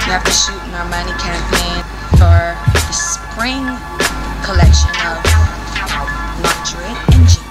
We have to shoot an Armani campaign for the spring collection of lingerie and jeans.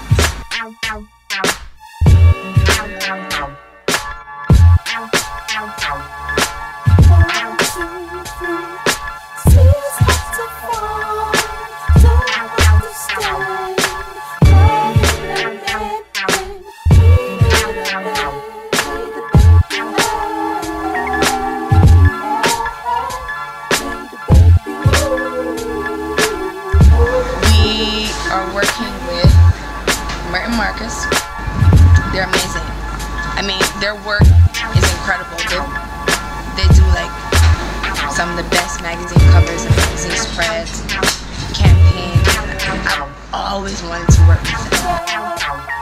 Are working with Mert and Marcus. They're amazing. I mean, their work is incredible. They do like some of the best magazine covers and magazine spreads, campaigns. I've always wanted to work with them.